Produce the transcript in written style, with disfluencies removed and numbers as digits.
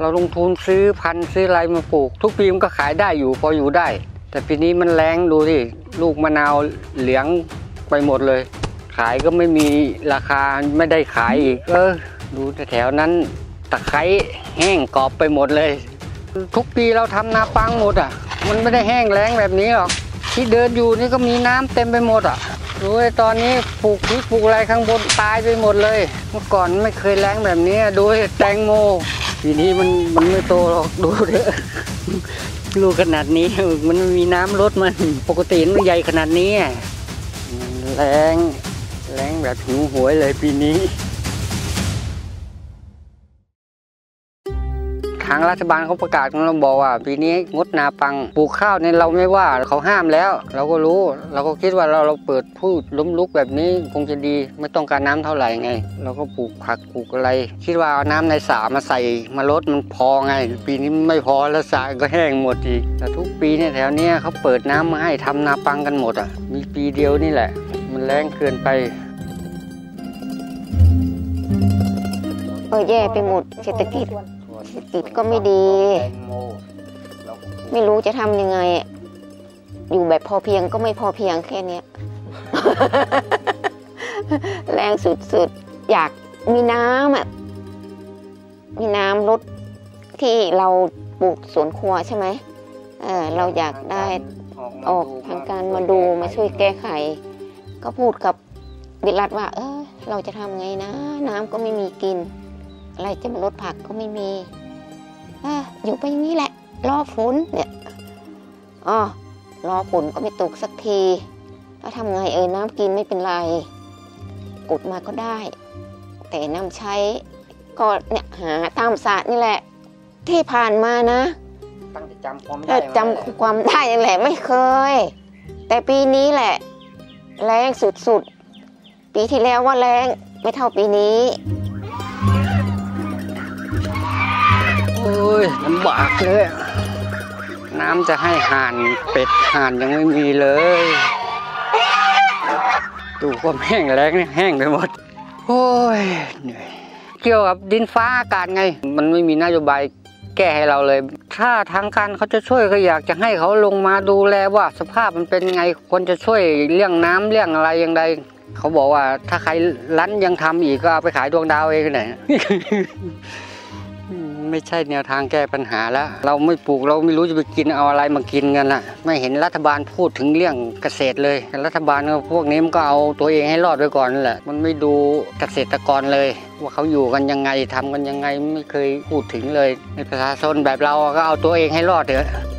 เราลงทุนซื้อพันธุ์ซื้ออะไรมาปลูกทุกปีมันก็ขายได้อยู่พออยู่ได้แต่ปีนี้มันแรงดูสิลูกมะนาวเหลืองไปหมดเลยขายก็ไม่มีราคาไม่ได้ขายอีกดูแถวนั้นตะไคร้แห้งกรอบไปหมดเลยทุกปีเราทำนาปังหมดมันไม่ได้แห้งแล้งแบบนี้หรอกที่เดินอยู่นี่ก็มีน้ำเต็มไปหมดดูตอนนี้ปลูกพริกปลูกอะไรข้างบนตายไปหมดเลยเมื่อก่อนไม่เคยแล้งแบบนี้ดูแตงโมปีนี้มันไม่โตหรอกดูเถอะลูกขนาดนี้มันมีน้ำลดมันปกติมันใหญ่ขนาดนี้แรงแบบหิวโหยเลยปีนี้ทางรัฐบาลเขาประกาศเราบอกว่าปีนี้งดนาปังปลูกข้าวเนี่ยเราไม่ว่าเขาห้ามแล้วเราก็รู้เราก็คิดว่าเราเปิดพืชล้มลุกแบบนี้คงจะดีไม่ต้องการน้ำเท่าไหร่ไงเราก็ปลูกผักปลูกอะไรคิดว่าเอาน้ำในสระมาใส่มาลดมันพอไงปีนี้ไม่พอแล้วสระก็แห้งหมดอีกแต่ทุกปีเนี่ยแถวนี้เขาเปิดน้ำมาให้ทำนาปังกันหมดมีปีเดียวนี่แหละมันแรงเกินไปแย่ไปหมดเศรษฐกิจก็ไม่ดีไม่รู้จะทำยังไงอยู่แบบพอเพียงก็ไม่พอเพียงแค่นี้ แรงสุดๆอยากมีน้ำมีน้ำลดที่เราปลูกสวนครัวใช่ไหมเราอยากได้ออกทางการมาดูมาช่วยแก้ไขก็พูดกับบิลัดว่าเราจะทำไงนะน้ำก็ไม่มีกินอะไรจะมาลดผักก็ไม่มีอยู่ไปอย่างนี้แหละรอฝนเนี่ยรอฝนก็ไม่ตกสักทีแล้วทำไงน้ำกินไม่เป็นไรกดมาก็ได้แต่น้ำใช้ก็เนี่ยหาตามสระนี่แหละที่ผ่านมานะตั้งแต่จำความได้นั่นแหละไม่เคยแต่ปีนี้แหละแรงสุดๆปีที่แล้วว่าแรงไม่เท่าปีนี้โอ้ยลำบากเลยน้ำจะให้ห่านเป็ดห่านยังไม่มีเลยดูความแห้งแล้งแห้งไปหมดโอ้ยเหนื่อยเกี่ยวกับดินฟ้าอากาศไงมันไม่มีนโยบายแก้ให้เราเลยถ้าทางการเขาจะช่วยก็อยากจะให้เขาลงมาดูแลว่าสภาพมันเป็นไงควรจะช่วยเรื่องน้ำเรื่องอะไรอย่างไรเขาบอกว่าถ้าใครรั้นยังทำอีกก็เอาไปขายดวงดาวเองไหนไม่ใช่แนวทางแก้ปัญหาแล้วเราไม่ปลูกเราไม่รู้จะไปกินเอาอะไรมากินกันล่ะไม่เห็นรัฐบาลพูดถึงเรื่องเกษตรเลยรัฐบาลพวกนี้มันก็เอาตัวเองให้รอดไว้ก่อนนั่นแหละมันไม่ดูเกษตรกรเลยว่าเขาอยู่กันยังไงทำกันยังไงไม่เคยพูดถึงเลยในประชาชนแบบเราก็เอาตัวเองให้รอดเถอะ